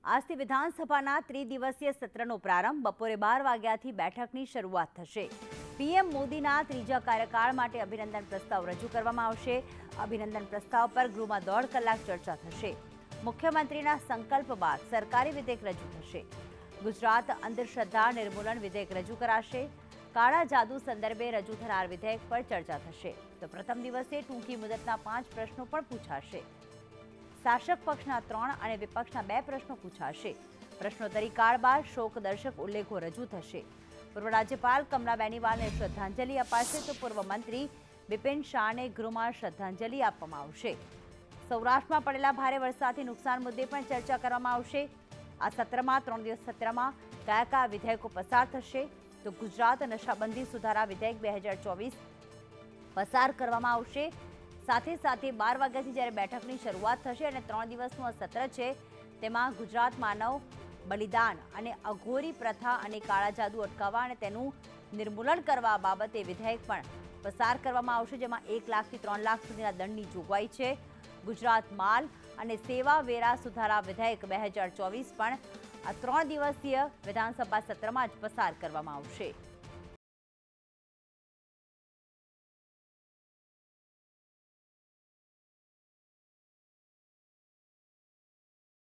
આજથી વિધાનસભાના ત્રિદિવસીય સત્રનો પ્રારંભ બપોરે 12 વાગ્યાથી બેઠકની શરૂઆત થશે। પીએમ મોદીના ત્રીજા કાર્યકાળ માટે અભિનંદન પ્રસ્તાવ રજૂ કરવામાં આવશે। અભિનંદન પ્રસ્તાવ પર ગૃહમાં 1.5 કલાક ચર્ચા થશે। મુખ્યમંત્રીના સંકલ્પ બાદ સરકારી વિધેયક રજૂ થશે। ગુજરાત અંધશ્રદ્ધા નિર્મૂલન વિધેયક રજૂ કરાશે। કાળા જાદુ સંદર્ભે રજૂ થનાર વિધેયક પર ચર્ચા થશે। તો પ્રથમ દિવસે ટૂંકી મુદતના 5 પ્રશ્નો પણ પૂછાશે। શાસક પક્ષના 3 અને વિપક્ષના 2 પ્રશ્નો પૂછાશે। પ્રશ્નોત્તરી કાળ બાદ શોકદર્શક ઉલ્લેખો રજૂ થશે। પૂર્વ રાજ્યપાલ કમલા બેનીવાલને શ્રદ્ધાંજલિ અપાશે તો પૂર્વ મંત્રી બિપિન શાહને ગૃહમાં શ્રદ્ધાંજલિ આપવામાં આવશે। સૌરાષ્ટ્રમાં પડેલા ભારે વરસાદથી નુકસાન મુદ્દે પણ ચર્ચા કરવામાં આવશે। આ સત્રમાં 3 દિવસ સત્રમાં કયા વિધેયકો પસાર થશે તો ગુજરાત નશાબંધી સુધારા વિધેયક 2024 પસાર કરવામાં આવશે। સાથે સાથે 12 વાગ્યાથી જ્યારે બેઠકની શરૂઆત થશે અને 3 દિવસનું આ સત્ર છે તેમાં ગુજરાત માનવ બલિદાન અને અઘોરી પ્રથા અને કાળા જાદુ અટકાવવા અને તેનું નિર્મૂલન કરવા બાબતે વિધેયક પણ પસાર કરવામાં આવશે, જેમાં 1 લાખથી 3 લાખ સુધીના દંડની જોગવાઈ છે। ગુજરાત માલ અને સેવા વેરા સુધારા વિધેયક 2024 પણ આ 3 દિવસીય વિધાનસભા સત્રમાં જ પસાર કરવામાં આવશે।